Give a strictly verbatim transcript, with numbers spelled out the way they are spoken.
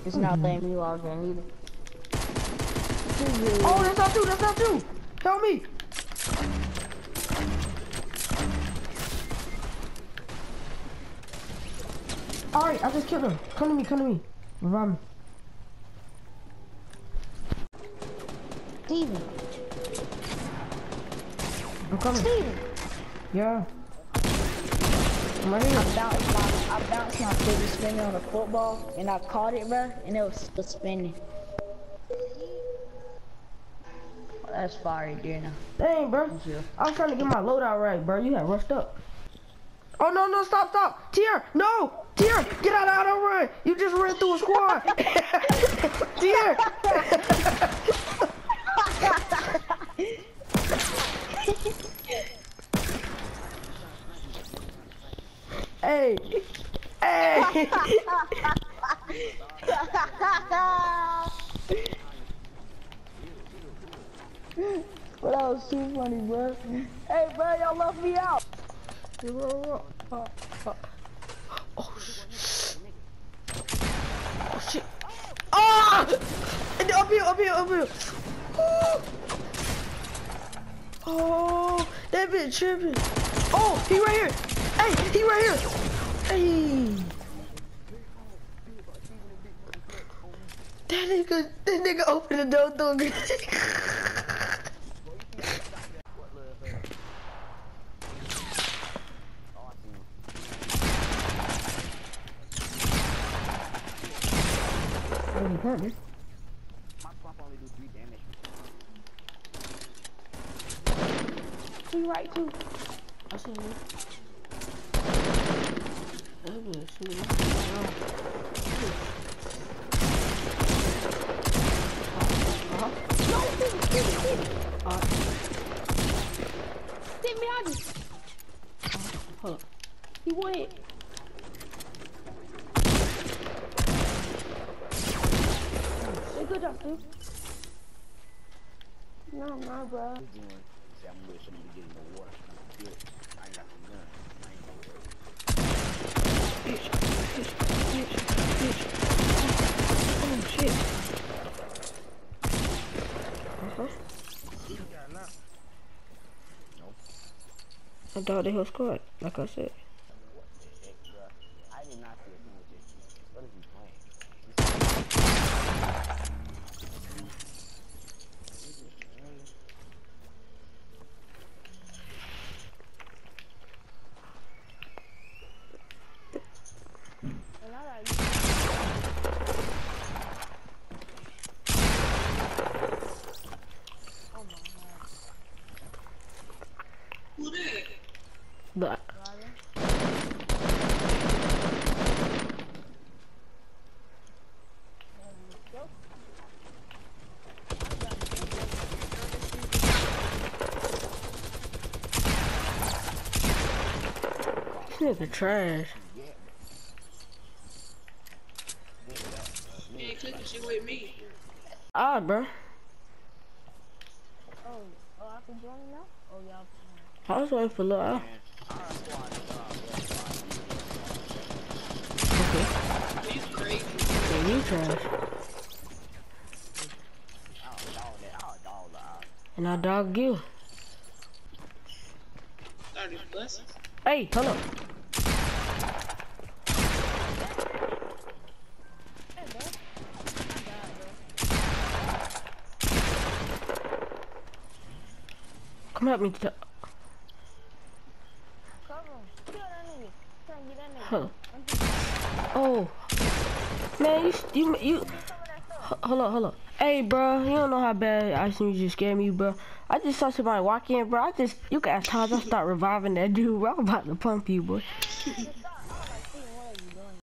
It's not letting me log in either. Oh, that's not you, that's not you! Help me! Alright, I just killed him. Come to me, come to me. Revive me. Steven. I'm coming. Steven. Yeah. I'm right here. I bounced my, I bounced my fidget spinner on a football, and I caught it, bro, and it was still spinning. Oh, that's fire, dear now. Dang, bro. I was trying to get my loadout right, bro. You had rushed up. Oh, no, no, stop, stop. Tier, no. Tier, get out of the run. You just ran through a squad. Tier. Hey. Hey. But that was too funny, bro. Hey, bro, y'all left me out. Oh, oh shit. Oh shit. Ah! Up here, up here, up here. Oh, oh that bitch tripping. Oh, he right here. Hey, he right here. Hey. That nigga, that nigga opened the door door. My pump only do three damage. He right too. I see you. That bitch, see Uh-huh. No, Steven, Steven, Steven. Uh, Steven behind you. hold up. He went. Hey, good job, Steve. No, no, bro. Bitch, bitch, bitch, bitch. Oh shit. Uh-huh. I thought they whole squad, like I said. I did not see a single thing. What is he playing? But this nigga trash. You ain't clicking shit with me. Ah, bro. Oh, oh, I can join now? Oh, y'all. I was waiting for Lil Al. Okay. He's crazy. Yeah, you trash. And I dog you. Started busting. Hey, hold up. Come help me. To huh. Oh, man, you you you. Hold up, hold up. Hey, bro, you don't know how bad I seen you just scare me, bro. I just saw somebody walk in, bro. I just you can ask times I start reviving that dude, bro. I'm about to pump you, boy.